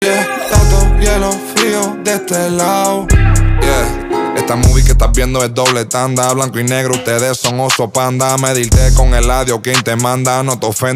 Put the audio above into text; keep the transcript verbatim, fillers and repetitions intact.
Yeah, tato, hielo, frío de este lado. Yeah, esta movie que estás viendo es doble tanda. Blanco y negro, ustedes son oso panda. Medirte con el adiós, quien te manda, no te ofenda.